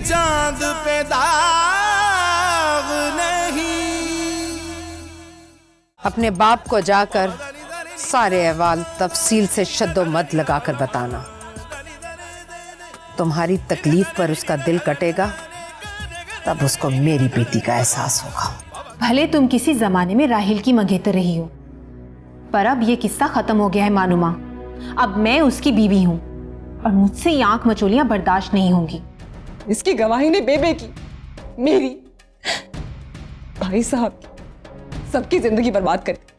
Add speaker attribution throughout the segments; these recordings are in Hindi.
Speaker 1: चांद पे दाग नहीं।
Speaker 2: अपने बाप को जाकर सारे अहवाल तफसील से शद्दोमद लगाकर बताना। तुम्हारी तकलीफ पर उसका दिल कटेगा, तब उसको मेरी बेटी का एहसास होगा।
Speaker 3: भले तुम किसी जमाने में राहिल की मंगेतर रही हो, पर अब ये किस्सा खत्म हो गया है मानुमा। अब मैं उसकी बीवी हूँ और मुझसे ये आंख मचोलियां बर्दाश्त नहीं होंगी।
Speaker 4: इसकी गवाही ने बेबे की, मेरी, भाई साहब की, सबकी जिंदगी बर्बाद कर दी।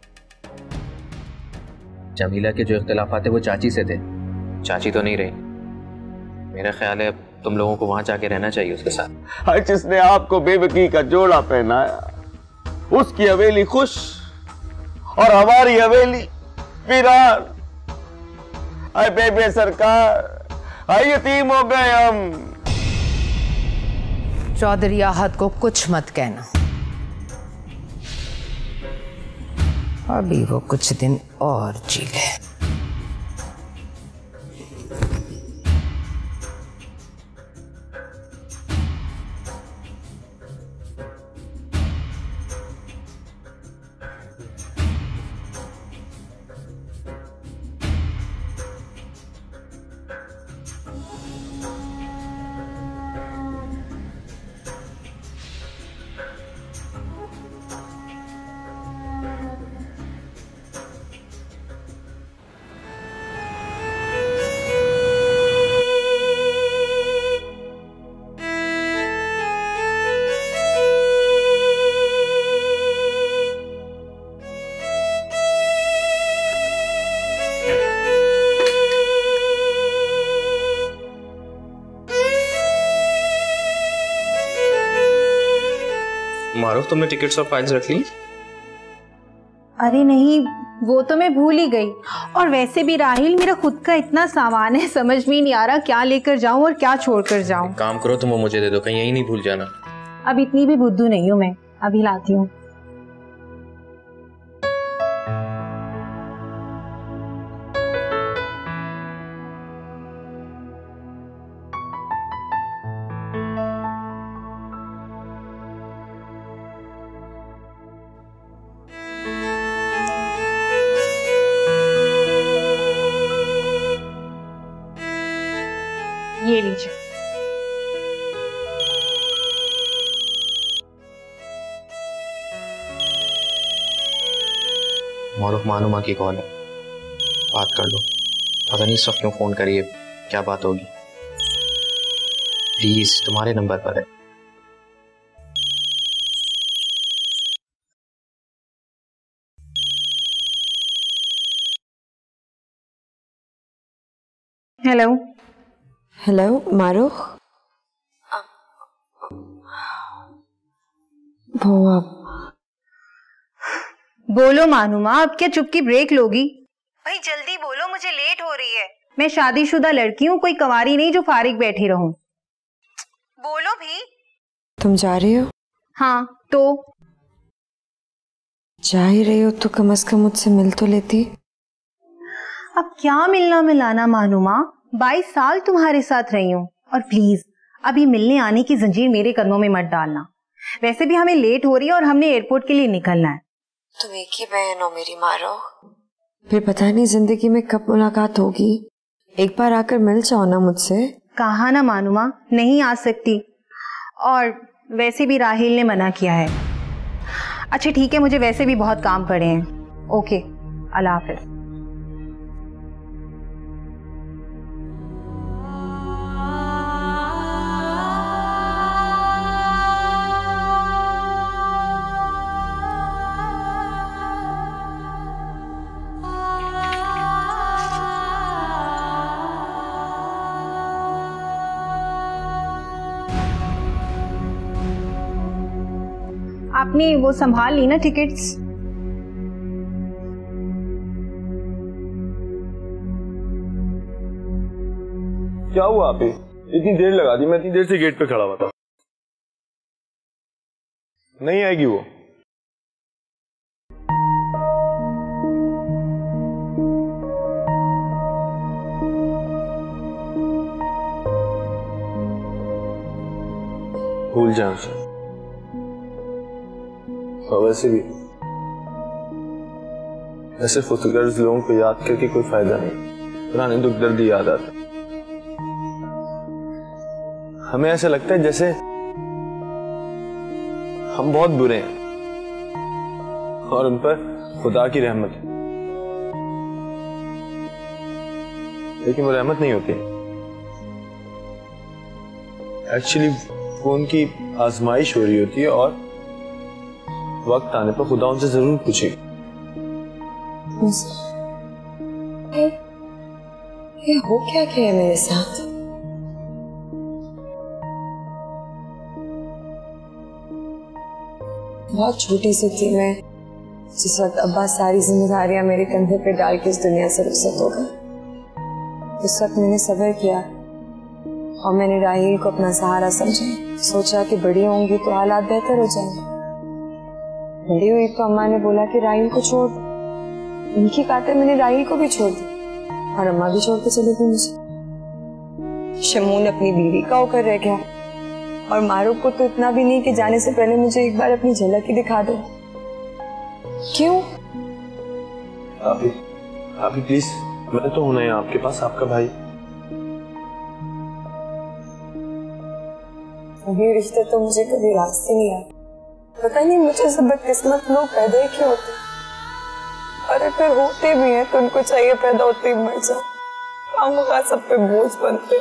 Speaker 5: जमीला के जो इख्तिलाफात थे वो चाची से थे, चाची तो नहीं रही। मेरा ख्याल है अब तुम लोगों को वहां जाके रहना चाहिए उसके साथ।
Speaker 6: हर जिसने आपको बेबकी का जोड़ा पहनाया, उसकी हवेली खुश और हमारी हवेली वीरान। अरे बेबे सरकार, अरे यतीम हो गए हम।
Speaker 2: चौधरी आहत को कुछ मत कहना, अभी वो कुछ दिन और जी ले।
Speaker 5: मारूफ, तुमने टिकट्स और फाइल्स रख ली?
Speaker 3: अरे नहीं, वो तो मैं भूल ही गई। और वैसे भी राहिल, मेरा खुद का इतना सामान है, समझ में नहीं आ रहा क्या लेकर जाऊं और क्या छोड़कर जाऊं।
Speaker 5: काम करो, तुम वो मुझे दे दो, कहीं यही नहीं भूल जाना।
Speaker 3: अब इतनी भी बुद्धू नहीं हूं मैं, अभी लाती हूँ। ये लीजिए।
Speaker 5: मारूफ मानुमा की कॉल है, बात कर लो। पता नहीं सब क्यों फोन करिए, क्या बात होगी? प्लीज, तुम्हारे नंबर पर है।
Speaker 3: हेलो
Speaker 4: हेलो मारूफ, वो आप
Speaker 3: बोलो मानुमा, अब क्या चुप की ब्रेक लोगी? भाई जल्दी बोलो, मुझे लेट हो रही है। मैं शादीशुदा लड़की हूँ, कोई कंवारी नहीं जो फारिग बैठी रहूं। बोलो भी।
Speaker 4: तुम जा रही हो?
Speaker 3: हाँ तो
Speaker 4: जा ही रही हो तो कम से कम मुझसे मिल तो लेती।
Speaker 3: अब क्या मिलना मिलाना मानुमा, 22 साल तुम्हारे साथ रही हूँ, और प्लीज अभी मिलने आने की जंजीर मेरे कदमों में मत डालना। वैसे भी हमें लेट हो रही है और हमने एयरपोर्ट के लिए निकलना है।
Speaker 4: तुम एक ही बहन हो मेरी मारो, फिर पता नहीं जिंदगी में कब मुलाकात होगी। एक बार आकर मिल जाओ ना मुझसे।
Speaker 3: कहा ना मानुमा, नहीं आ सकती, और वैसे भी राहिल ने मना किया है। अच्छा ठीक है, मुझे वैसे भी बहुत काम पड़े हैं। ओके, अल्लाह हाफिज। आपने वो संभाल ली ना टिकट्स?
Speaker 6: क्या हुआ आप? इतनी देर लगा दी, मैं इतनी देर से गेट पे खड़ा हुआ था। नहीं आएगी वो।
Speaker 7: भूल जाए उसे। और वैसे भी ऐसे फुतगर्ज लोगों को याद करके कोई फायदा नहीं, पुराने दुख दर्द याद आते। हमें ऐसा लगता है जैसे हम बहुत बुरे हैं और उन पर खुदा की रहमत है, लेकिन वो रहमत नहीं होती। एक्चुअली वो उनकी आजमाइश हो रही होती है और वक्त आने पर खुदा उनसे जरूर पूछेगा।
Speaker 4: ये हो क्या है मेरे साथ? बहुत छोटी सी थी मैं जिस वक्त अब्बा सारी जिम्मेदारियां मेरे कंधे पे डाल के इस दुनिया से रुखसत हो गए। उस वक्त मैंने सब्र किया और मैंने राहील को अपना सहारा समझा। सोचा कि बड़ी होंगी तो हालात बेहतर हो जाएंगे। बड़ी हुई तो अम्मा ने बोला कि राहील को छोड़। उनकी खातिर मैंने राहील को भी छोड़ दिया और अम्मा भी छोड़ के चली गई मुझे। शमून अपनी बीवी का होकर रह गया और मारूफ को तो इतना भी नहीं कि जाने से पहले मुझे एक बार अपनी झलक ही दिखा दो। क्यों?
Speaker 7: आप प्लीज, मैं तो हूं ना आपके पास, आपका भाई।
Speaker 4: वही रिश्ते तो मुझे कभी रास्ते नहीं आए। पता नहीं मुझे सब बदकिस्मत लोग पैदा ही क्यों होते, और अगर होते भी हैं तो उनको चाहिए पैदा होते ही मर जाए। खामखा सब पे बोझ बनते।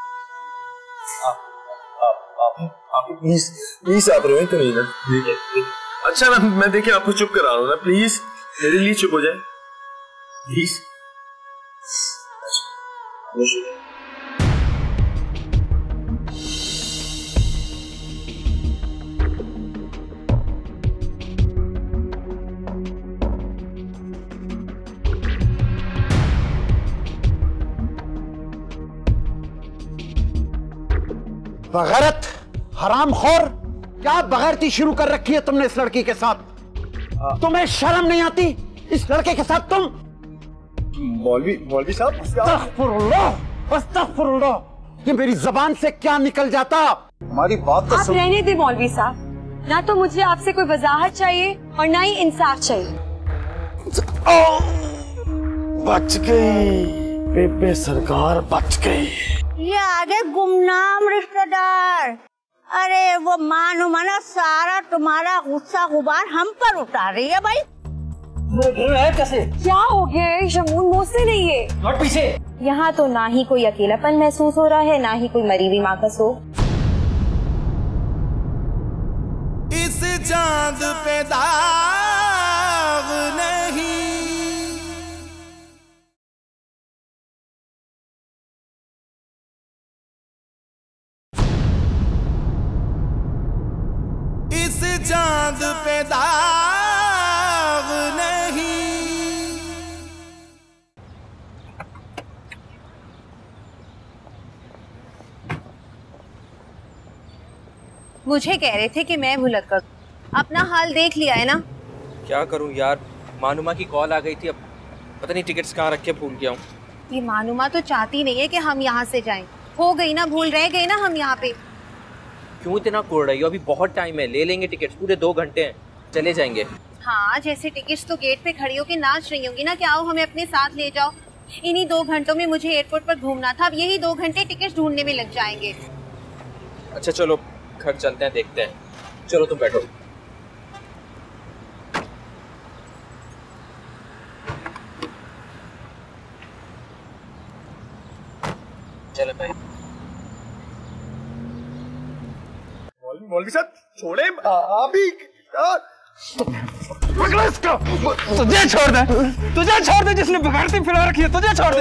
Speaker 7: आप प्लीज आप रोए तो नहीं ना, ठीक है? अच्छा मैं देखिए आपको चुप करा रहा हूँ ना, प्लीज मेरे लिए चुप हो जाए प्लीज।
Speaker 8: बगैरत, हरामखोर, क्या बगैरती शुरू कर रखी है तुमने इस लड़की के साथ? तुम्हें शर्म नहीं आती इस लड़के के साथ? तुम
Speaker 7: मौलवी साहब,
Speaker 8: अस्तगफुरुल्लाह, अस्तगफुरुल्लाह, ये मेरी जबान से क्या निकल जाता? हमारी बात तो
Speaker 4: आप रहने दे मौलवी साहब। ना तो मुझे आपसे कोई वजाहत चाहिए और ना ही इंसाफ चाहिए।
Speaker 8: बच गई बेबे सरकार, बच गई।
Speaker 9: ये आगे गुमनाम रिश्तेदार, अरे वो मानो मना सारा तुम्हारा गुस्सा गुबार हम पर उतार रही है भाई।
Speaker 4: कैसे? क्या हो गया है शमून? मुझसे नहीं है।
Speaker 3: लौट पीछे।
Speaker 10: यहाँ तो ना ही कोई अकेलापन महसूस हो रहा है, ना ही कोई मरी हुई माँ का शोक।
Speaker 1: इस चांद पे दाग नहीं, इस चांद पे दाग नहीं।
Speaker 3: मुझे कह रहे थे कि मैं भुलक्कड़, अपना हाल देख लिया है ना?
Speaker 5: क्या करूं यार, मानुमा की कॉल आ गई थी, अब पता नहीं टिकट्स कहाँ रख के भूल गया हूँ।
Speaker 3: ये मानुमा तो चाहती नहीं है कि हम यहाँ से जाएं। हो गई ना भूल, रह गए ना हम यहाँ पे।
Speaker 5: क्यों इतना कोड़ रही हो? अभी बहुत टाइम है, ले लेंगे टिकट्स, पूरे 2 घंटे हैं, चले जाएंगे।
Speaker 3: हाँ, जैसे टिकट्स तो गेट पे खड़ी होकर नाच रही होंगी ना कि आओ हमें अपने साथ ले जाओ। इन्हीं 2 घंटों में मुझे एयरपोर्ट पर घूमना था, अब यही 2 घंटे टिकट्स ढूंढने में लग जाएंगे।
Speaker 5: अच्छा चलो घर चलते हैं, देखते हैं। चलो तुम बैठो। चलो भाई।
Speaker 7: मौलवी साहब छोड़े आप ही।
Speaker 8: पकड़ो इसको। तुझे छोड़ दे जिसने बगाड़ती फिरा रखी है, तुझे छोड़ दे।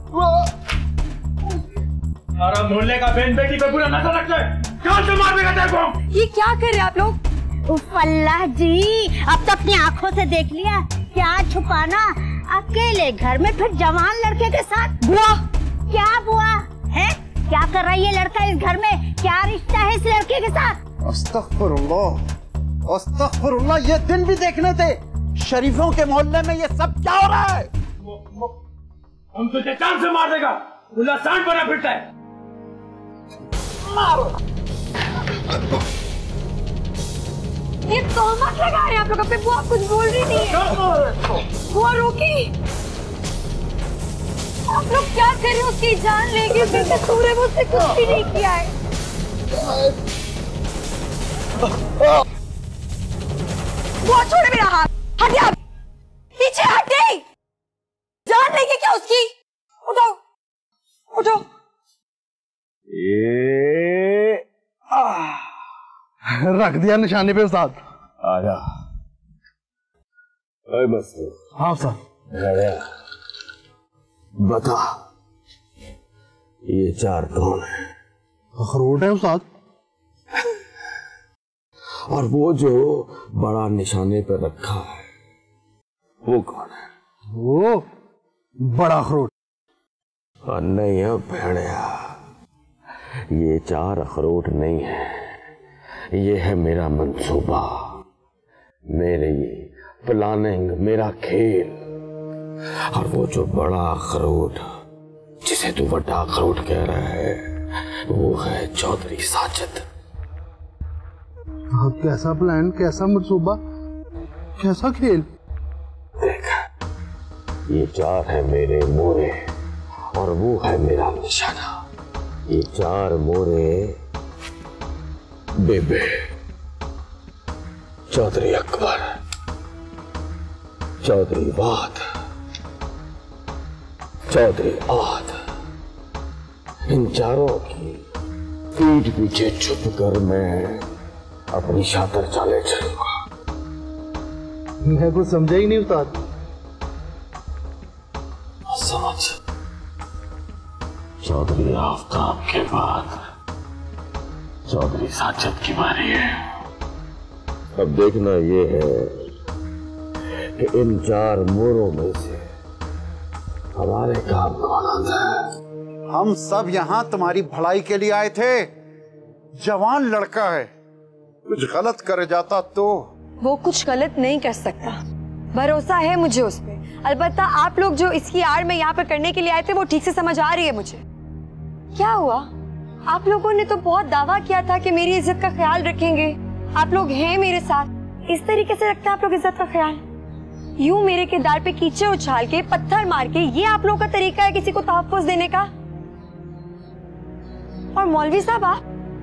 Speaker 11: अरे मोहल्ले का बहन बेटी पे पूरा नजर रख ले, कौन से मार देगा तेरे को?
Speaker 4: ये क्या कर रहे हैं आप लोग?
Speaker 9: उफ अल्लाह जी, अब तो अपनी आंखों से देख लिया, क्या छुपाना। अकेले घर में फिर जवान लड़के के साथ। बुआ क्या बुआ है? क्या कर रहा है ये लड़का इस घर में? क्या रिश्ता है इस लड़के के साथ?
Speaker 8: अस्तगफुरुल्लाह, अस्तगफुरुल्लाह, ये दिन भी देखने थे। शरीफों के मोहल्ले में ये सब क्या हो रहा है?
Speaker 11: हम तुझे जान से मार देगा, उल्ला सांड बना फिरता है।
Speaker 8: मारो।
Speaker 4: ये तोहमत लगा रहे हैं आप लोग अपने। बुआ कुछ बोल रही नहीं है। बुआ रोकी, आप लोग क्या कर रहे हो? उसकी जान लेंगे, बेकसूर है, मुझसे कुछ भी नहीं किया है। बुआ छोड़े मेरा हाथ, हटिए आप, पीछे हटिए। जान लेंगे क्या उसकी? उठो उठो।
Speaker 12: रख दिया निशाने पे उस्ताद।
Speaker 6: आजा। बस
Speaker 12: हाँ सर।
Speaker 6: बता ये 4 कौन है?
Speaker 12: अखरोट है उस्ताद।
Speaker 6: और वो जो बड़ा निशाने पे रखा है वो कौन है?
Speaker 12: वो बड़ा अखरोट।
Speaker 6: और नहीं है भेड़िया, ये 4 अखरोट नहीं है, ये है मेरा मंसूबा, मेरी प्लानिंग, मेरा खेल। और वो जो बड़ा अखरोट जिसे तू बड़ा अखरोट कह रहा है वो है चौधरी साजिद।
Speaker 12: कैसा प्लान, कैसा मंसूबा, कैसा खेल?
Speaker 6: देख, ये 4 है मेरे मोरे और वो है मेरा निशाना। ये 4 मोरे बेबे, चौधरी अकबर, चौधरी वाद, चौधरी आद, इन 4 की पीठ पीछे छुप कर मैं अपनी शातिर चाले चलूंगा।
Speaker 12: मैं कुछ समझा ही नहीं उस्ताद।
Speaker 6: समझ, चौधरी आफ्ताब के बाद चौधरी साजिद की बारी है। अब देखना ये है कि इन 4 मोरों में से हमारे काम कौन आता है।
Speaker 8: हम सब यहाँ तुम्हारी भलाई के लिए आए थे। जवान लड़का है, कुछ गलत कर जाता तो।
Speaker 4: वो कुछ गलत नहीं कर सकता, भरोसा है मुझे उस पे। अलबत्ता आप लोग जो इसकी आड़ में यहाँ पे करने के लिए आए थे वो ठीक से समझ आ रही है मुझे। क्या हुआ? आप लोगों ने तो बहुत दावा किया था कि मेरी इज्जत का ख्याल रखेंगे, आप लोग हैं मेरे साथ। इस तरीके से रखते हैं आप लोग इज्जत का ख्याल? यूं मेरे किरदार पे कीचड़ उछाल के, पत्थर मार के, ये आप लोगों का तरीका है किसी को तहफ्फुज़ देने का? और मौलवी साहब, आप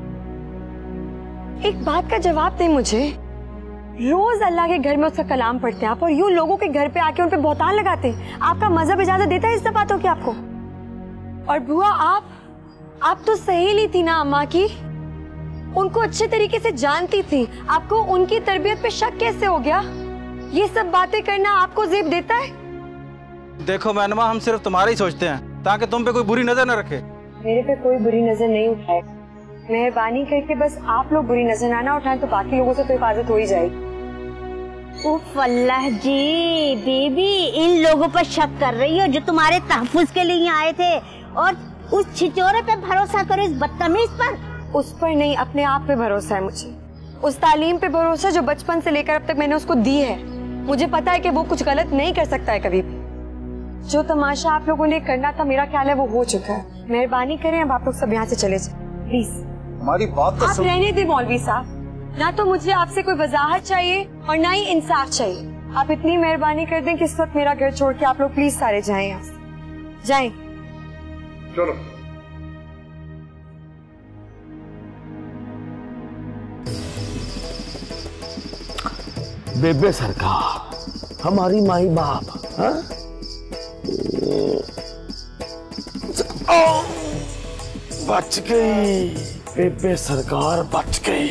Speaker 4: एक बात का जवाब दें मुझे। रोज अल्लाह के घर में उसका कलाम पढ़ते हैं आप, और यूं लोगों के घर पे आके उन पे बहतान लगाते हैं। आपका मजहब इजाजत देता है इस बातों की आपको? और बुआ, आप तो सहेली थी ना अम्मा की, उनको अच्छे तरीके से जानती थी, आपको उनकी तरबियत पे शक कैसे हो गया? ये सब बातें करना आपको ज़ेब देता है?
Speaker 13: देखो मैनमा, हम सिर्फ तुम्हारा ही सोचते हैं ताकि तुम पे कोई बुरी नजर न रखे।
Speaker 4: मेरे पे कोई बुरी नजर नहीं उठाए, मेहरबानी करके बस आप लोग बुरी नजर ना उठाएं तो बाकी लोगों से तो हिफाजत हो ही जाएगी।
Speaker 9: उफ अल्लाह जी, बेबी इन लोगों पर शक कर रही हो जो तुम्हारे तहफ्फुज के लिए आए थे, और उस छिचोरे पे भरोसा करो, इस बदतमीज पर।
Speaker 4: उस पर नहीं, अपने आप पे भरोसा है मुझे। उस तालीम पे भरोसा जो बचपन से लेकर अब तक मैंने उसको दी है। मुझे पता है कि वो कुछ गलत नहीं कर सकता है कभी भी। जो तमाशा आप लोगों ने करना था, मेरा ख्याल है वो हो चुका है। मेहरबानी करें, अब आप लोग सब यहाँ से चले जाए प्लीज।
Speaker 8: हमारी बात तो
Speaker 4: आप रहने दे मौलवी साहब, ना तो मुझे आपसे कोई वजाहत चाहिए और ना ही इंसाफ चाहिए। आप इतनी मेहरबानी कर दें कि इस वक्त मेरा घर छोड़ के आप लोग प्लीज सारे जाएं यहाँ से, जाएं।
Speaker 8: चलो।
Speaker 6: बेबे सरकार, हमारी माई बाप, हाँ? बच गई बेबे सरकार, बच गई।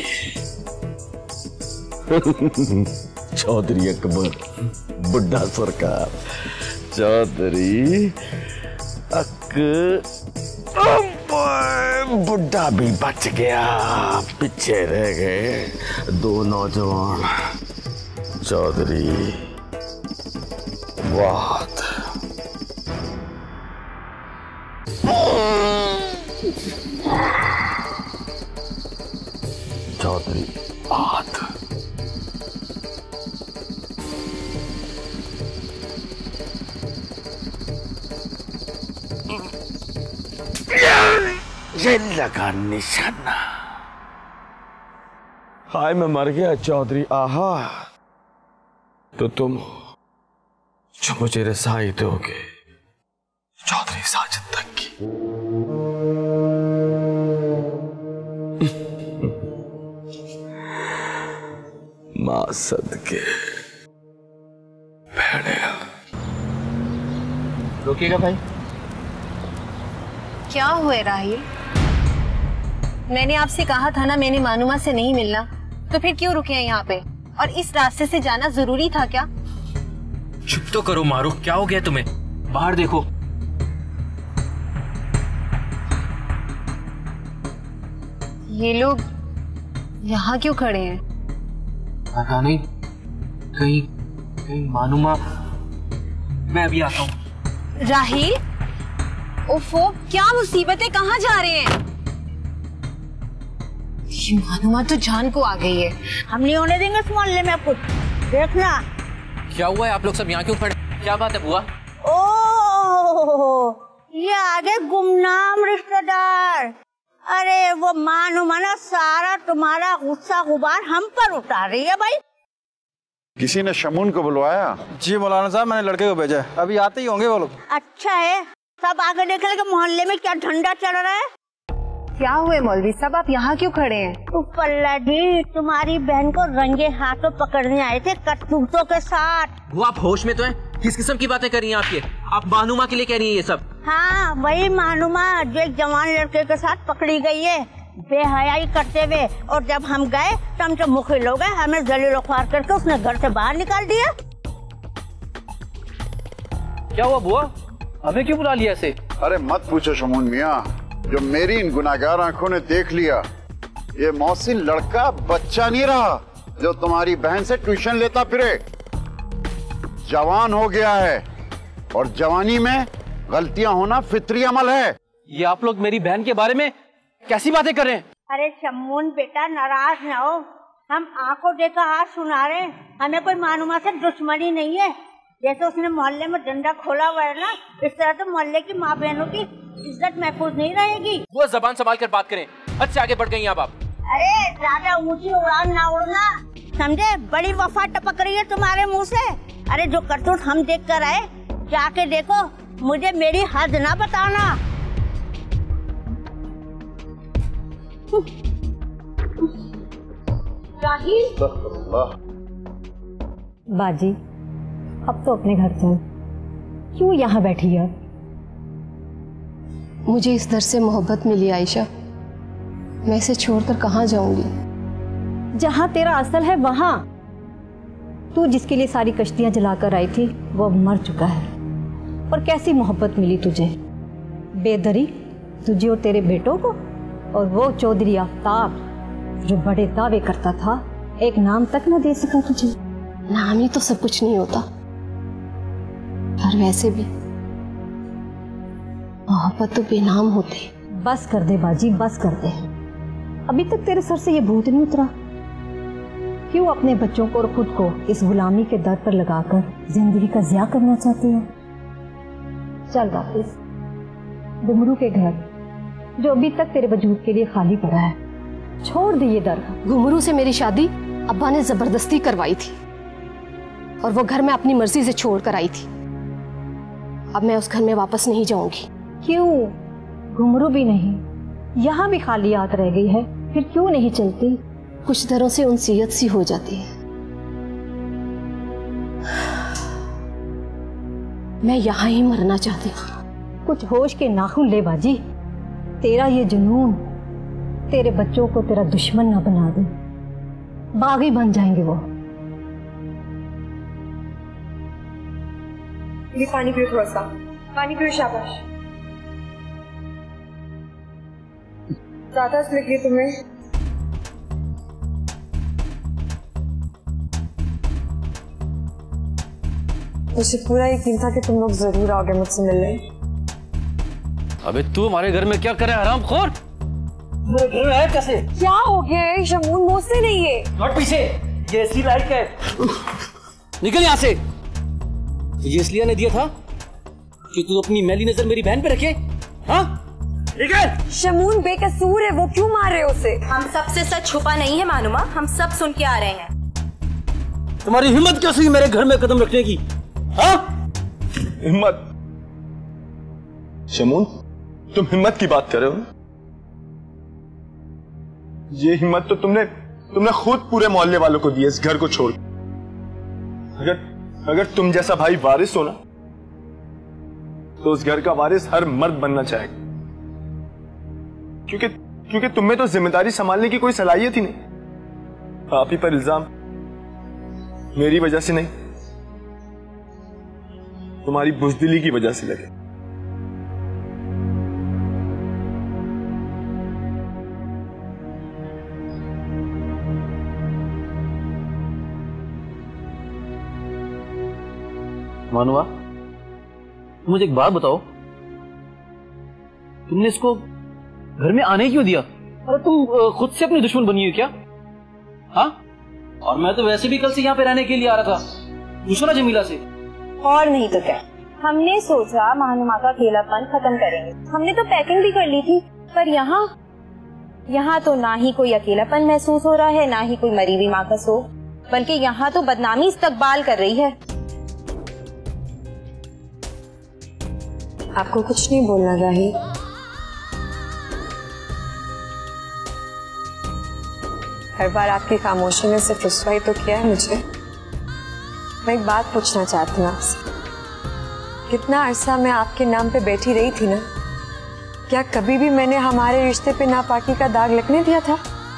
Speaker 6: चौधरी अकबर, बुड्ढा सरकार, चौधरी बुड्ढा भी बच गया, पीछे रह गए 2 नौजवान, चौधरी वाद। चौधरी आद। ये लगा निशाना। हाय मैं मर गया चौधरी आहा, तो तुम जो मुझे रसाई दोगे चौधरी साजिद तक की। मां सदके भेड़िया।
Speaker 5: रोकिएगा भाई।
Speaker 3: क्या हुआ राहिल? मैंने आपसे कहा था ना मैंने मानुमा से नहीं मिलना, तो फिर क्यों रुके हैं यहाँ पे? और इस रास्ते से जाना जरूरी था क्या?
Speaker 5: चुप तो करो मारूफ, क्या हो गया तुम्हें? बाहर देखो।
Speaker 3: ये लोग यहाँ क्यों खड़े हैं?
Speaker 5: पता नहीं, कहीं मानुमा। मैं अभी आता हूँ।
Speaker 3: राहिल, ओफो, क्या मुसीबत है, कहाँ जा रहे हैं? ये मानुमा तो जान को आ गई है।
Speaker 9: हम नहीं होने देंगे इस मोहल्ले में कुछ। देखना
Speaker 5: क्या हुआ है, आप लोग सब यहाँ क्यों खड़े? क्या बात है बुआ?
Speaker 9: ओह, ये आगे गुमनाम रिश्तेदार। अरे वो मानुमा ना सारा तुम्हारा गुस्सा गुबार हम पर उतार रही है भाई।
Speaker 14: किसी ने शमून को बुलवाया?
Speaker 13: जी मौलाना साहब, मैंने लड़के को भेजा है, अभी आते ही होंगे वो लोग।
Speaker 9: अच्छा है, सब आगे देख ले कि मोहल्ले में क्या झंडा चल रहा है।
Speaker 3: क्या हुए मौलवी साहब, आप यहाँ क्यों खड़े हैं?
Speaker 9: पल्ला जी, तुम्हारी बहन को रंगे हाथों पकड़ने आए थे करतूतों के साथ।
Speaker 5: वो आप होश में तो हैं? किस किस्म की बातें कर रही हैं आप? ये आप मानुमा के लिए कह रही हैं ये सब?
Speaker 9: हाँ, वही मानुमा जो एक जवान लड़के के साथ पकड़ी गई है बेहयाई करते हुए, और जब हम गए तो हम जो मुखिल हो गए, हमें जलील ख्वार करके उसने घर से बाहर निकाल दिया।
Speaker 13: क्या हुआ बुआ, हमें क्यों बुला लिया ऐसे?
Speaker 14: अरे मत पूछो शमून मियाँ, जो मेरी इन गुनाहगार आंखों ने देख लिया, ये मौसिन लड़का बच्चा नहीं रहा जो तुम्हारी बहन से ट्यूशन लेता फिरे। जवान हो गया है, और जवानी में गलतियां होना फितरी अमल है।
Speaker 13: ये आप लोग मेरी बहन के बारे में कैसी बातें कर रहे हैं?
Speaker 9: अरे शमून बेटा, नाराज न हो, हम आंखों देखा हाथ सुना रहे हैं। हमें कोई मानुमा से दुश्मनी नहीं है। जैसे उसने मोहल्ले में डंडा खोला हुआ है ना, इस तरह तो मोहल्ले की माँ बहनों की इज्जत महफूज नहीं रहेगी।
Speaker 5: वो जबान संभाल कर बात करें, हद से आगे बढ़ गई आप।
Speaker 9: अरे ज्यादा ऊंची उड़ान ना उड़ना, समझे? बड़ी वफा टपक रही है तुम्हारे मुंह से। अरे जो करतूत हम देख कर आए, जाके देखो, मुझे मेरी हद ना बताना।
Speaker 15: बाजी, अब तो अपने घर चल, क्यों यहाँ बैठी है?
Speaker 16: मुझे इस दर से मोहब्बत मिली आयशा, मैं इसे छोड़कर कहाँ जाऊंगी?
Speaker 15: जहाँ तेरा असल है वहाँ। तू जिसके लिए सारी कश्तियाँ जलाकर आई थी वो अब मर चुका है। और कैसी मोहब्बत मिली तुझे? बेदरी तुझे और तेरे बेटों को, और वो चौधरी आफ्ताब जो बड़े दावे करता था, एक नाम तक न दे सका तुझे।
Speaker 16: नाम ही तो सब कुछ नहीं होता, और वैसे भी मोहब्बत तो बेनाम होती।
Speaker 15: बस कर दे बाजी, बस कर दे। अभी तक तेरे सर से ये भूत नहीं उतरा। क्यों अपने बच्चों को और खुद को इस गुलामी के दर पर लगाकर जिंदगी का ज़िया करना चाहती है? चल वापिस गुमरू के घर, जो अभी तक तेरे वजूद के लिए खाली पड़ा है, छोड़ दे ये दर।
Speaker 16: गुमरू से मेरी शादी अब्बा ने जबरदस्ती करवाई थी, और वो घर में अपनी मर्जी से छोड़ कर आई थी। अब मैं उस घर में वापस नहीं जाऊंगी।
Speaker 15: क्यों? घुंघरू भी नहीं, यहाँ भी खाली हाथ रह गई है, फिर क्यों नहीं चलती?
Speaker 16: कुछ दरों से उनसीयत सी हो जाती है। मैं यहाँ ही मरना चाहती हूँ।
Speaker 15: कुछ होश के नाखून ले बाजी। तेरा ये जुनून तेरे बच्चों को तेरा दुश्मन ना बना दे, बागी बन जाएंगे वो।
Speaker 4: ये पानी पियो, थोड़ा सा पानी पियो, शाबाश। ज्यादा लगी तुम्हें? मुझे पूरा यकीन था कि तुम लोग जरूर आओगे मुझसे मिलने।
Speaker 13: अबे तू हमारे घर में क्या करे हरामखोर? मेरे घर में आया कैसे?
Speaker 4: क्या हो गया है शमून? मुझसे नहीं है।
Speaker 13: लौट पीछे, ये ऐसी लाइक है। निकल यहाँ से। ये इसलिए ने दिया था कि तू अपनी मैली नजर मेरी बहन पे रखे? हाँ? ठीक है?
Speaker 4: शमून बेकसूर है, वो क्यों मार रहे हो उसे?
Speaker 10: हम सबसे सच छुपा नहीं है मानुमा, हम सब सुन के आ रहे हैं।
Speaker 13: तुम्हारी हिम्मत कैसे हुई मेरे घर में कदम रखने की? हाँ?
Speaker 7: हिम्मत? शमून, तुम हिम्मत की बात कर रहे हो? ये हिम्मत तो तुमने खुद पूरे मोहल्ले वालों को दी, इस घर को छोड़। अगर तुम जैसा भाई वारिस हो ना, तो उस घर का वारिस हर मर्द बनना चाहेगा, क्योंकि तुम में तो जिम्मेदारी संभालने की कोई सलाहियत ही नहीं। आप ही पर इल्जाम मेरी वजह से नहीं, तुम्हारी बुज़दिली की वजह से लगे।
Speaker 13: मानुआ, मुझे एक बात बताओ, तुमने इसको घर में आने क्यों दिया? अरे तुम खुद से अपनी दुश्मन बनी हो क्या? हाँ? और मैं तो वैसे भी कल से यहाँ पे रहने के लिए आ रहा था, पूछो ना जमीला से।
Speaker 10: और नहीं तो क्या, हमने सोचा मानुमा का अकेलापन खत्म करेंगे, हमने तो पैकिंग भी कर ली थी। पर यहाँ तो ना ही कोई अकेलापन महसूस हो रहा है, ना ही कोई मरी हुई माँ का शोक, बल्कि यहाँ तो बदनामी इस्तकबाल कर रही है।
Speaker 4: आपको कुछ नहीं बोलना राही। हर बार आपकी खामोशी ने सिर्फ रुसवाई तो किया है मुझे। मैं एक बात पूछना चाहती हूँ आपसे। कितना अरसा मैं आपके नाम पे बैठी रही थी ना, क्या कभी भी मैंने हमारे रिश्ते पे नापाकी का दाग लगने दिया था?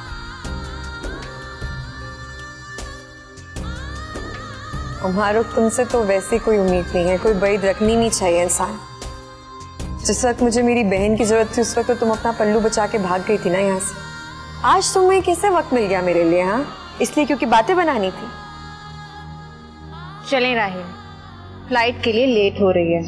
Speaker 4: हमारो तुमसे तो वैसी कोई उम्मीद नहीं है, कोई बैद रखनी नहीं चाहिए इंसान। जिस वक्त मुझे मेरी बहन की जरूरत थी, उस वक्त तो तुम अपना पल्लू बचा के भाग गई थी ना यहाँ से। आज तुम्हें कैसे वक्त मिल गया मेरे लिए? हाँ, इसलिए क्योंकि बातें बनानी थी।
Speaker 3: चलें राहिल, फ्लाइट के लिए लेट हो रही है।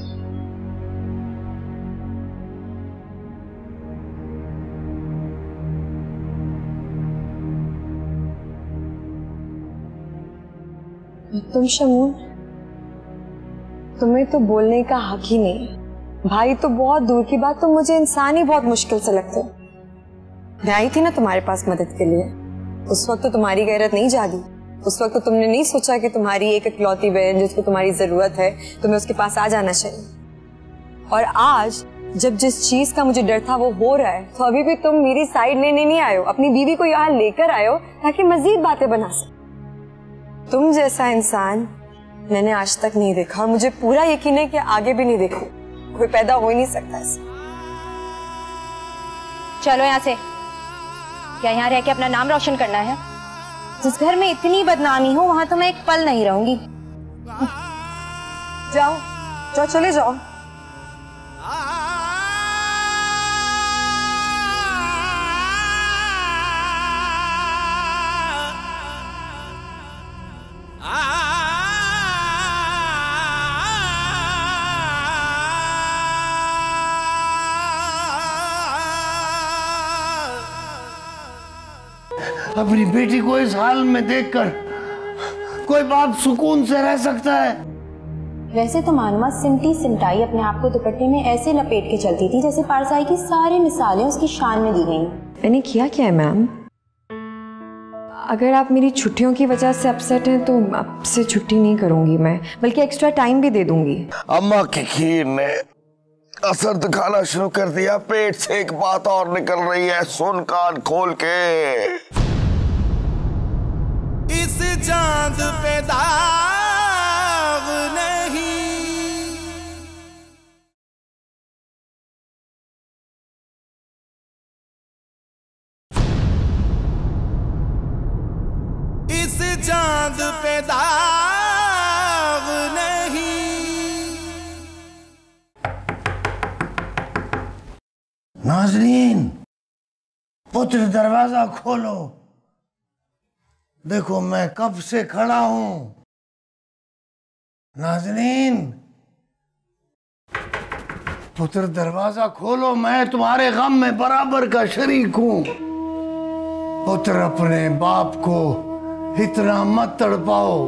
Speaker 4: तुम शमून, तुम्हें तो बोलने का हक ही नहीं। भाई तो बहुत दूर की बात, तो मुझे इंसान ही बहुत मुश्किल से लगते। मैं आई थी ना तुम्हारे पास मदद के लिए, उस वक्त तो तुम्हारी गैरत नहीं जागी। उस वक्त तो तुमने नहीं सोचा कि तुम्हारी एक इकलौती बहन जिसको तुम्हारी जरूरत है, तुम्हें उसके पास आ जाना चाहिए। और आज जब जिस चीज का मुझे डर था वो हो रहा है, तो अभी भी तुम मेरी साइड लेने नहीं आए हो, अपनी बीवी को यहाँ लेकर आए हो ताकि मजीद बातें बना सको। तुम जैसा इंसान मैंने आज तक नहीं देखा, और मुझे पूरा यकीन है कि आगे भी नहीं देखूं। कोई पैदा हो ही नहीं सकता ऐसे।
Speaker 10: चलो यहाँ से। क्या यहाँ रह के अपना नाम रोशन करना है? जिस घर में इतनी बदनामी हो वहां तो मैं एक पल नहीं रहूंगी।
Speaker 4: जाओ जाओ, चले जाओ।
Speaker 12: अपनी बेटी को इस हाल में देखकर कोई बाप सुकून से रह सकता है?
Speaker 10: वैसे तो मानुमा सिमटी सिमटाई अपने आप को दुपट्टे में ऐसे लपेट के चलती थी जैसे पारसाई की सारी मिसालें उसकी शान में दी गई।
Speaker 4: मैंने किया क्या है मैम? अगर आप मेरी छुट्टियों की वजह से अपसेट हैं तो आपसे छुट्टी नहीं करूंगी मैं, बल्कि एक्स्ट्रा टाइम भी दे दूंगी।
Speaker 6: अम्मा की खीर ने असर दिखाना शुरू कर दिया, पेट से एक बात और निकल रही है, सुन कान खोल के।
Speaker 1: इस चांद पे दाग नहीं, इस चांद पे दाग नहीं।
Speaker 12: नाज़रीन, पुत्र दरवाजा खोलो। देखो मैं कब से खड़ा हूं। नाज़रीन, पुत्र दरवाजा खोलो, मैं तुम्हारे गम में बराबर का शरीक हूं। पुत्र, अपने बाप को इतना मत तड़पाओ।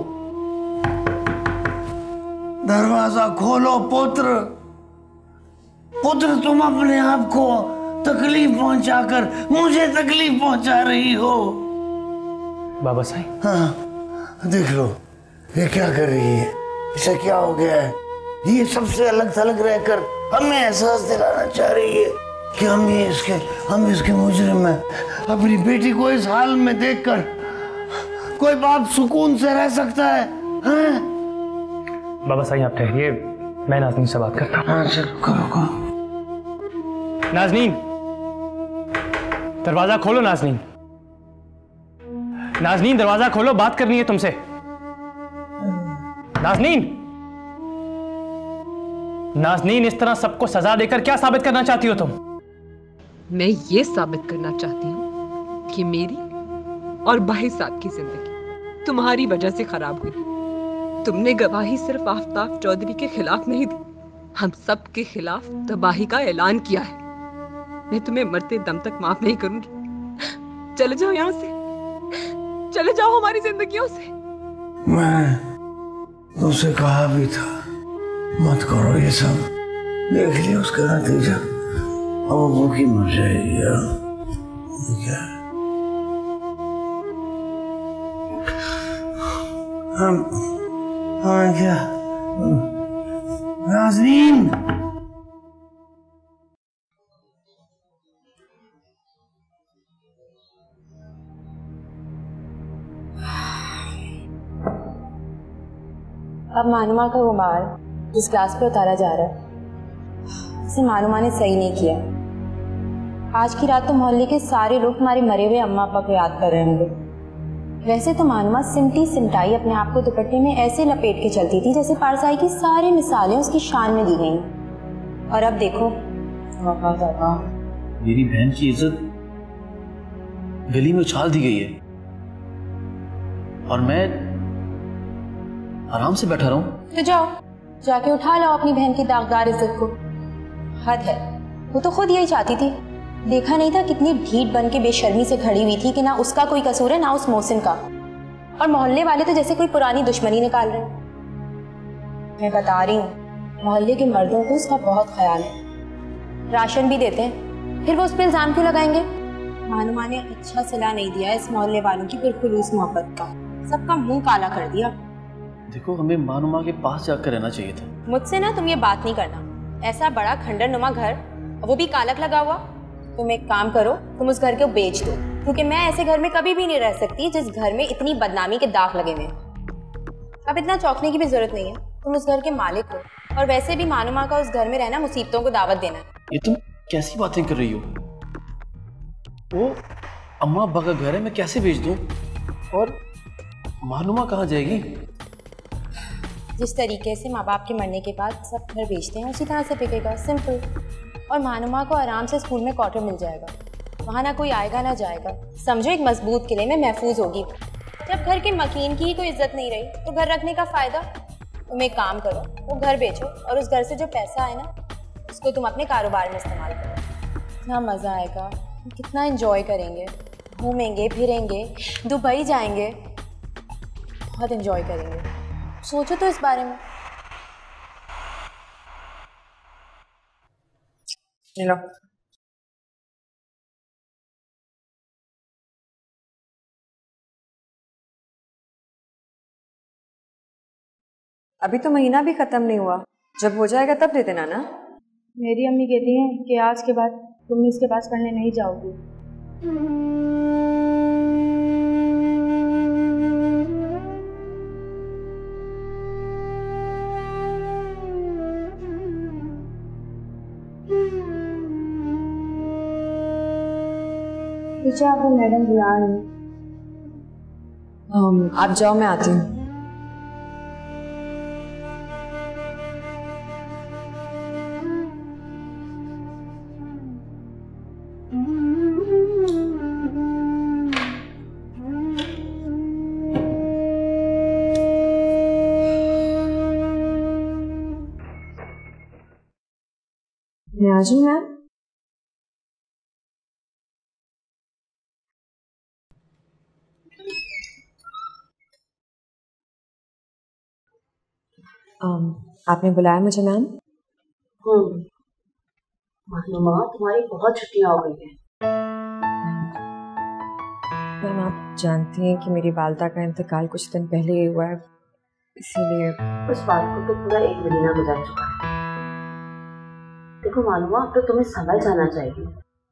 Speaker 12: दरवाजा खोलो पुत्र। पुत्र, तुम अपने आप को तकलीफ पहुंचाकर मुझे तकलीफ पहुंचा रही हो।
Speaker 13: बाबा साईं।
Speaker 12: हाँ देख लो ये क्या कर रही है, इसे क्या हो गया है। ये सबसे अलग थलग रहकर हमें एहसास दिलाना चाह रही है कि हम इसके मुजरिम हैं। अपनी बेटी को इस हाल में देखकर कोई बाप सुकून से रह सकता है? हाँ?
Speaker 13: बाबा साईं आप ठहरिए, मैं नाज़नीन से बात करता हूँ।
Speaker 12: हाँ चलो करो।
Speaker 13: नाज़नीन दरवाजा खोलो। नाज़नीन नाज़नीन दरवाजा खोलो, बात करनी है तुमसे। नाज़नीन नाज़नीन इस तरह सबको सजा देकर क्या साबित करना चाहती हो तुम?
Speaker 17: मैं ये साबित करना चाहती हूँ कि मेरी और भाई साहब की जिंदगी तुम्हारी वजह से खराब हुई। तुमने गवाही सिर्फ आफ्ताब चौधरी के खिलाफ नहीं दी, हम सब के खिलाफ तबाही का ऐलान किया है। मैं तुम्हें मरते दम तक माफ नहीं करूंगी। चले जाओ यहाँ से, चले जाओ हमारी जिंदगियों से।
Speaker 12: मैं तुमसे कहा भी था मत करो ये सब, देख लिया उसका नतीजा, अब वो भूखी मर जाएगी यार। क्या हम क्या नाज़नीन
Speaker 10: अब मानुमा का वो बाल जिस क्लास पे उतारा जा रहा है उसे मानुमा ने सही नहीं किया। आज की रात तो मोहल्ले के सारे लोग तुम्हारे मरे हुए अम्मा पापा को याद कर रहे होंगे। वैसे तो मानुमा सिमटी सिमटाई अपने आप को दुपट्टे में ऐसे लपेट के चलती थी जैसे पारसाई की सारी मिसालें उसकी शान में दी गई। और अब देखो
Speaker 13: मेरी बहन की इज्जत गली में उछाल दी गई है और मैं आराम से बैठा रहूं।
Speaker 10: तो जाओ जाके उठा लाओ अपनी बहन की दागदार इज्जत को। हद है, वो तो खुद यही चाहती थी। देखा नहीं था कितनी ढीठ बन के बेशर्मी से खड़ी हुई थी कि ना उसका कोई कसूर है ना उस मोहसिन का, और मोहल्ले वाले तो जैसे कोई पुरानी दुश्मनी निकाल रहे हैं। मैं बता रही हूँ मोहल्ले के मर्दों को उसका बहुत ख्याल है, राशन भी देते हैं, फिर वो उस पर इल्जाम क्यों लगाएंगे। मानुमा ने अच्छा सिला नहीं दिया इस मोहल्ले वालों की पुरखुलूस मोहब्बत का, सबका मुंह काला कर दिया।
Speaker 13: देखो हमें मानुमा के पास जाकर रहना चाहिए था।
Speaker 10: मुझसे ना तुम ये बात नहीं करना। ऐसा बड़ा खंडर नुमा घर, वो भी कालक लगा हुआ। तुम एक काम करो, तुम उस घर को बेच दो, क्योंकि मैं ऐसे घर में कभी भी नहीं रह सकती जिस घर में इतनी बदनामी के दाग लगे हुए हैं। अब इतना चौंकने की भी जरूरत नहीं है, तुम उस घर के मालिक हो, और वैसे भी मानुमा का उस घर में रहना मुसीबतों को दावत देना है।
Speaker 13: ये तुम कैसी बातें कर रही हो? वो अम्मा अब्बा का घर है, मैं कैसे बेच दूं? और मानुमा कहाँ जाएगी?
Speaker 10: जिस तरीके से माँ बाप के मरने के बाद सब घर बेचते हैं उसी तरह से बिकेगा, सिंपल। और मानुमा को आराम से स्कूल में क्वार्टर मिल जाएगा, वहाँ ना कोई आएगा ना जाएगा। समझो एक मजबूत किले में महफूज होगी। जब घर के मकीन की ही कोई इज्जत नहीं रही तो घर रखने का फायदा। तुम एक काम करो, वो घर बेचो और उस घर से जो पैसा आए ना उसको तुम अपने कारोबार में इस्तेमाल करो। कितना मज़ा आएगा, कितना एंजॉय करेंगे, घूमेंगे फिरेंगे, दुबई जाएंगे, बहुत एंजॉय करेंगे। सोचो तो इस बारे में। लो
Speaker 4: अभी तो महीना भी खत्म नहीं हुआ, जब हो जाएगा तब दे देना ना।
Speaker 10: मेरी अम्मी कहती हैं कि आज के बाद तुम इसके पास पढ़ने नहीं जाओगी। पीछे आपको मैडम बुला रही हैं।
Speaker 4: आप जाओ, मैं आती हूँ। मैं आ जाऊँ मैम? आपने बुलाया मुझे मैम?
Speaker 18: मालूमा तुम्हारी बहुत छुट्टियां हो गई हैं।
Speaker 4: मैम आप जानती हैं कि मेरी वालदा का इंतकाल कुछ दिन पहले ही हुआ है, इसीलिए
Speaker 18: उस बात को तो पूरा 1 महीना गुजर चुका है। देखो मालूमा अब तो तुम्हें समझ जाना चाहिए।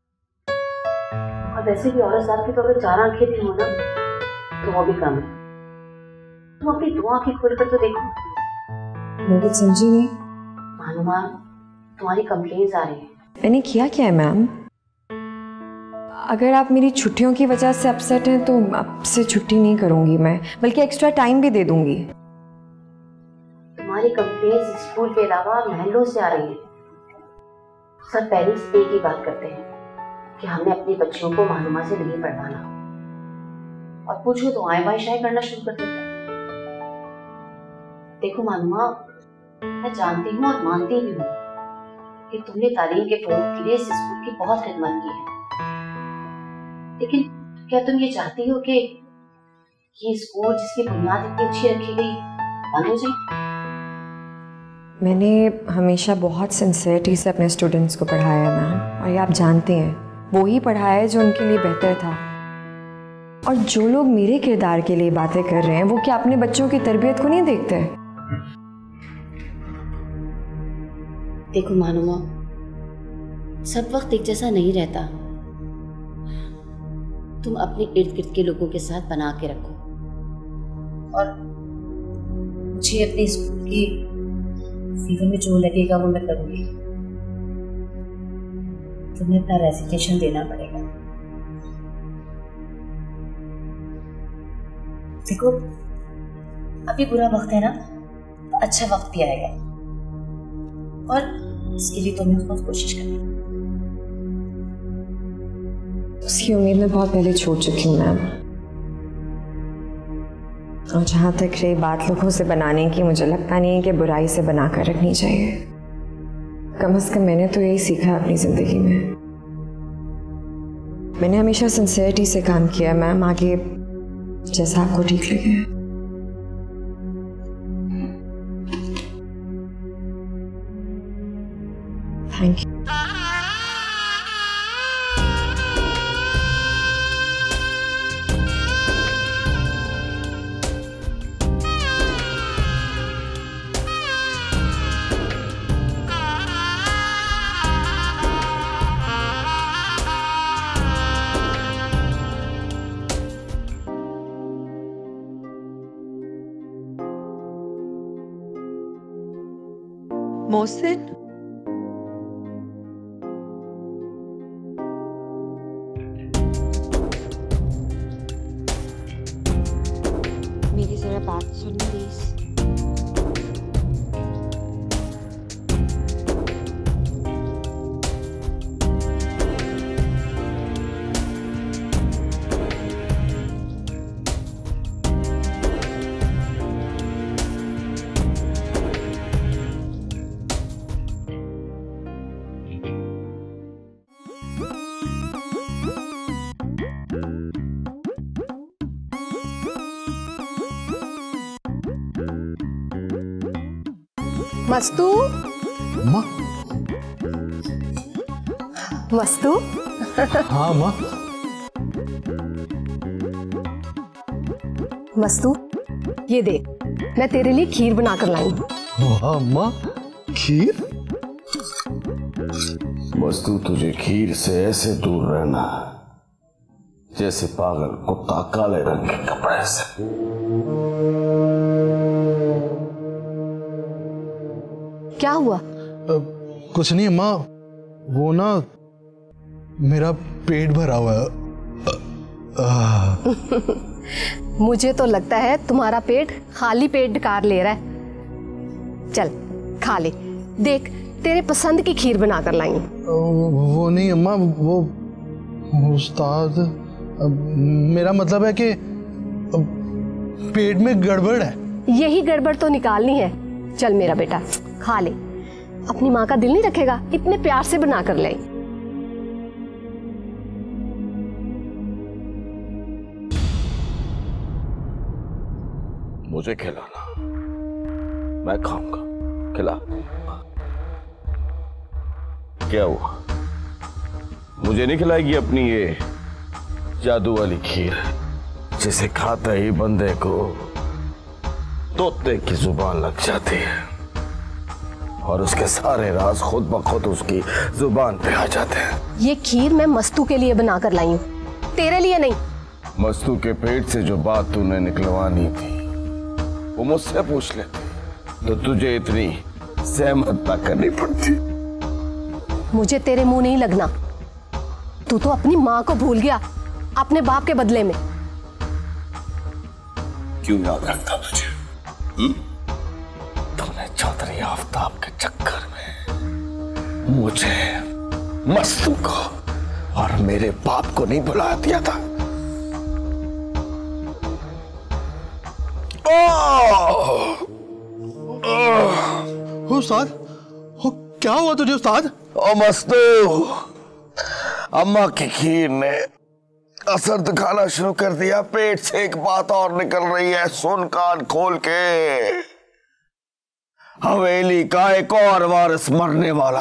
Speaker 18: और वैसे भी औरत साहब की तो अगर 4 आंखें भी हो ना तो वो भी कम है। तुम अपनी 2 आंखें खोलकर तो देखो।
Speaker 4: मैं कुछ समझी नहीं।
Speaker 18: मालूमा तुम्हारी कंप्लेंट्स आ रही हैं।
Speaker 4: मैंने किया क्या है मैम? अगर आप मेरी छुट्टियों की वजह से अपसेट हैं तो आपसे छुट्टी नहीं करूंगी मैं, बल्कि एक्स्ट्रा टाइम भी दे दूंगी।
Speaker 18: तुम्हारी कंप्लेंट्स स्कूल के अलावा महलों से आ रही हैं। सब पेरेंट्स एक ही बात करते हैं कि हमने अपने बच्चों को मालूमा से नहीं पढ़वाना, और पूछो तो आए बाई शाये करना शुरू कर देते हैं। देखो मालूमा मैं जानती हूँ और मानती भी हूँ कि तुमने तालीम के फरोग के लिए इस स्कूल की बहुत खिदमत की है, लेकिन क्या तुम ये चाहती हो कि ये स्कूल जिसकी बुनियाद इतनी अच्छी रखी गई बंद हो जाए?
Speaker 4: मैंने हमेशा बहुत सिंसियरिटी से अपने स्टूडेंट्स को पढ़ाया है मैम, और ये आप जानते हैं वो ही पढ़ाया है जो उनके लिए बेहतर था। और जो लोग मेरे किरदार के लिए बातें कर रहे हैं वो क्या अपने बच्चों की तरबियत को नहीं देखते?
Speaker 18: देखो मालूमा सब वक्त एक जैसा नहीं रहता। तुम अपने इर्द गिर्द के लोगों के साथ बना के रखो, और मुझे अपने स्कूल की फीवर में जो लगेगा वो मैं करूंगी। तुम्हें अपना रेजिग्नेशन देना पड़ेगा। देखो अभी बुरा वक्त है ना, तो अच्छा वक्त भी आएगा, और इसके लिए तुम्हें खुद कोशिश करनी है।
Speaker 4: उसकी उम्मीद मैं बहुत पहले छोड़ चुकी हूँ मैम। और जहाँ तक रही बात लोगों से बनाने की, मुझे लगता नहीं है कि बुराई से बना कर रखनी चाहिए। कम से कम मैंने तो यही सीखा अपनी जिंदगी में। मैंने हमेशा सिंसियरिटी से काम किया मैम, आगे जैसा आपको ठीक लगे। Thank you.
Speaker 17: मोहसिन,
Speaker 16: मेरी जरा बात सुन प्लीज।
Speaker 15: मस्तू
Speaker 7: माँ।
Speaker 15: मस्तू।
Speaker 7: हाँ माँ।
Speaker 15: मस्तू ये देख, मैं तेरे लिए खीर बनाकर लाई हूँ।
Speaker 7: वाह माँ, खीर?
Speaker 12: मस्तू तुझे खीर से ऐसे दूर रहना जैसे पागल कुत्ता काले रंग के कपड़े से।
Speaker 15: क्या हुआ?
Speaker 7: कुछ नहीं माँ, वो ना मेरा पेट भरा हुआ है।
Speaker 15: मुझे तो लगता है तुम्हारा पेट खाली पेट डकार ले रहा है। चल खा ले, देख तेरे पसंद की खीर बनाकर लाई हूँ।
Speaker 7: वो नहीं अम्मा, वो उस्ताद, मेरा मतलब है कि पेट में गड़बड़ है।
Speaker 15: यही गड़बड़ तो निकालनी है। चल मेरा बेटा खा ले, अपनी माँ का दिल नहीं रखेगा, इतने प्यार से बना कर लाई।
Speaker 12: मुझे खिलाना, मैं खाऊंगा, खिला।
Speaker 6: क्या हुआ? मुझे नहीं खिलाएगी अपनी ये जादू वाली खीर जिसे खाते ही बंदे को तोते की जुबान लग जाती है और उसके सारे राज खुद ब खुद उसकी जुबान पे आ जाते हैं।
Speaker 16: ये खीर मैं मस्तू के लिए बनाकर लाई हूँ, तेरे लिए नहीं।
Speaker 6: मस्तू के पेट से जो बात तूने निकलवानी थी वो मुझसे पूछ लेती तो तुझे इतनी सहमत ना करनी पड़ती।
Speaker 16: मुझे तेरे मुंह नहीं लगना। तू तो अपनी माँ को भूल गया अपने बाप के बदले में।
Speaker 6: क्यों याद रखता तुझे? तुमने चौधरी आफ्ताब के चक्कर में मुझे, मस्तू को और मेरे बाप को नहीं भुला दिया था।
Speaker 11: उस्ताद, क्या हुआ तुझे उस्ताद?
Speaker 6: ओ मस्तू, अम्मा की खीर ने असर दिखाना शुरू कर दिया। पेट से एक बात और निकल रही है, सुन कान खोल के। हवेली का एक और वारिस मरने वाला।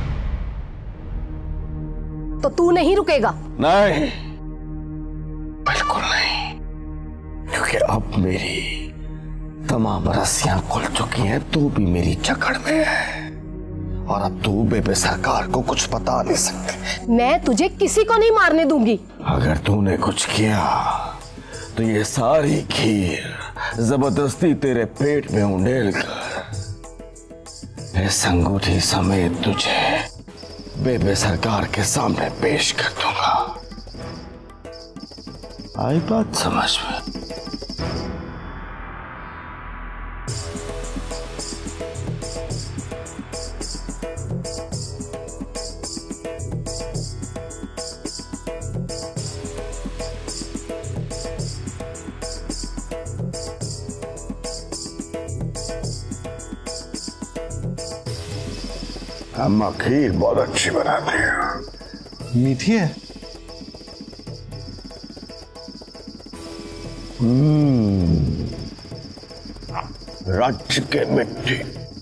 Speaker 16: तो तू नहीं रुकेगा?
Speaker 6: नहीं, बिल्कुल नहीं, क्योंकि अब मेरी तमाम रस्सियां खुल चुकी हैं। तू भी मेरी जकड़ में है और अब तू बेबे सरकार को कुछ बता नहीं सकती।
Speaker 16: मैं तुझे किसी को नहीं मारने दूंगी।
Speaker 6: अगर तूने कुछ किया तो ये सारी खीर जबरदस्ती तेरे पेट में उंडेल कर इस अंगूठी समेत तुझे बेबे सरकार के सामने पेश कर दूंगा। आई बात समझ में? अम्मा खीर बहुत अच्छी बनाती है।
Speaker 11: मीठी है?
Speaker 6: रच के मिट्टी।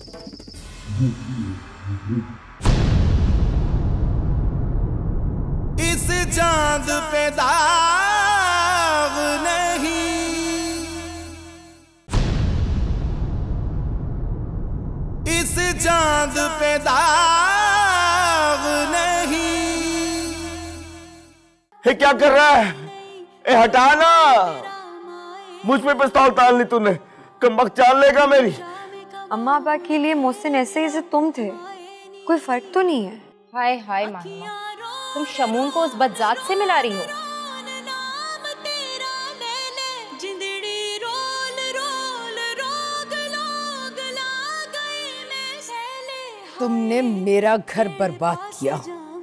Speaker 1: इस चांद पे दाग नहीं, इस चांद पे दाग नहीं।
Speaker 6: ये क्या कर रहा है? ए हटाना, मुझ पे पिस्तौल ताल ली तूने। कमबख्त चाल लेगा मेरी।
Speaker 10: अम्मा अब्बा के लिए मोहसिन ऐसे जैसे तुम थे, कोई फर्क तो नहीं है।
Speaker 19: हाय हाय मामा, तुम शमून को उस बदजात से मिला रही हो।
Speaker 2: तुमने मेरा घर बर्बाद किया,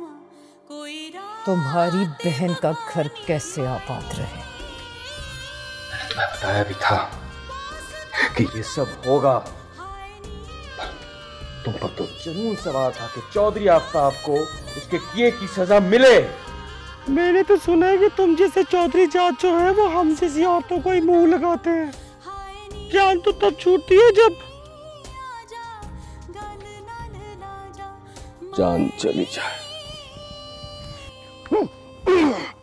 Speaker 2: तुम्हारी बहन का घर कैसे आबाद रहे?
Speaker 5: मैंने तुम्हें बताया भी था कि ये सब होगा। तुम पर तो जुनून सवार था कि चौधरी आफ्ताब को उसके किए की सजा मिले।
Speaker 11: मैंने तो सुना है कि तुम जैसे चौधरी जात जो है वो हम जैसी औरतों को ही मुंह लगाते हैं। जान तो तब छूटती है जब
Speaker 6: जान चली जाए।